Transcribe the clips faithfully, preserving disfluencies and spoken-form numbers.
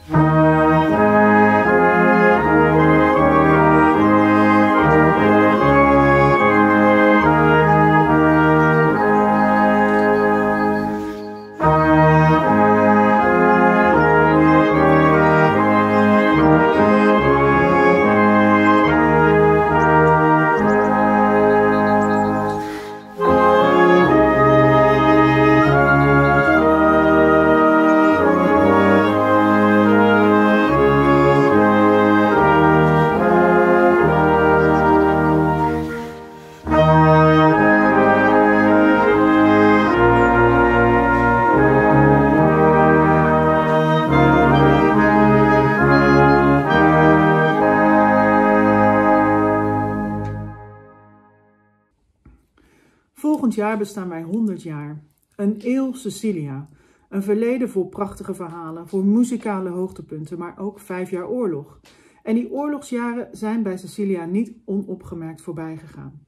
Volgend jaar bestaan wij honderd jaar. Een eeuw Cecilia. Een verleden vol prachtige verhalen, voor muzikale hoogtepunten, maar ook vijf jaar oorlog. En die oorlogsjaren zijn bij Cecilia niet onopgemerkt voorbij gegaan.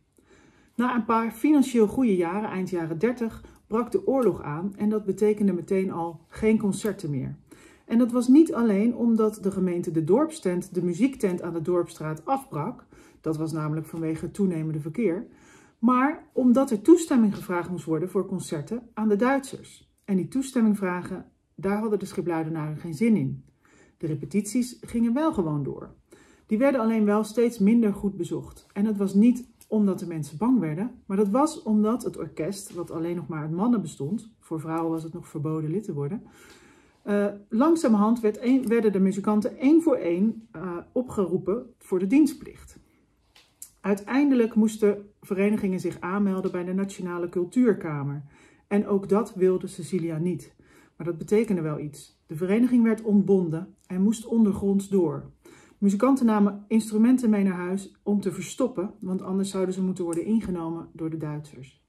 Na een paar financieel goede jaren, eind jaren dertig, brak de oorlog aan en dat betekende meteen al geen concerten meer. En dat was niet alleen omdat de gemeente de dorpstent, de muziektent aan de Dorpsstraat, afbrak. Dat was namelijk vanwege het toenemende verkeer. Maar omdat er toestemming gevraagd moest worden voor concerten aan de Duitsers. En die toestemming vragen, daar hadden de Schipluidenaren geen zin in. De repetities gingen wel gewoon door. Die werden alleen wel steeds minder goed bezocht. En dat was niet omdat de mensen bang werden, maar dat was omdat het orkest, wat alleen nog maar uit mannen bestond, voor vrouwen was het nog verboden lid te worden, uh, langzamerhand werd een, werden de muzikanten één voor één uh, opgeroepen voor de dienstplicht. Uiteindelijk moesten verenigingen zich aanmelden bij de Nationale Cultuurkamer. En ook dat wilde Cecilia niet. Maar dat betekende wel iets. De vereniging werd ontbonden en moest ondergronds door. Muzikanten namen instrumenten mee naar huis om te verstoppen, want anders zouden ze moeten worden ingenomen door de Duitsers.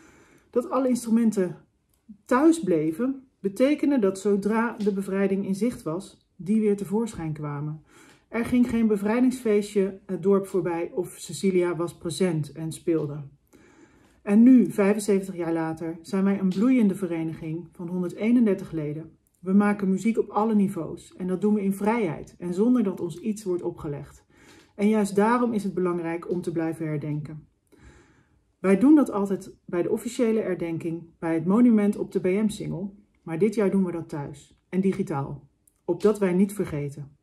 Dat alle instrumenten thuis bleven, betekende dat zodra de bevrijding in zicht was, die weer tevoorschijn kwamen. Er ging geen bevrijdingsfeestje het dorp voorbij of Cecilia was present en speelde. En nu, vijfenzeventig jaar later, zijn wij een bloeiende vereniging van honderdeenendertig leden. We maken muziek op alle niveaus en dat doen we in vrijheid en zonder dat ons iets wordt opgelegd. En juist daarom is het belangrijk om te blijven herdenken. Wij doen dat altijd bij de officiële herdenking, bij het monument op de B M-singel, maar dit jaar doen we dat thuis en digitaal, opdat wij niet vergeten.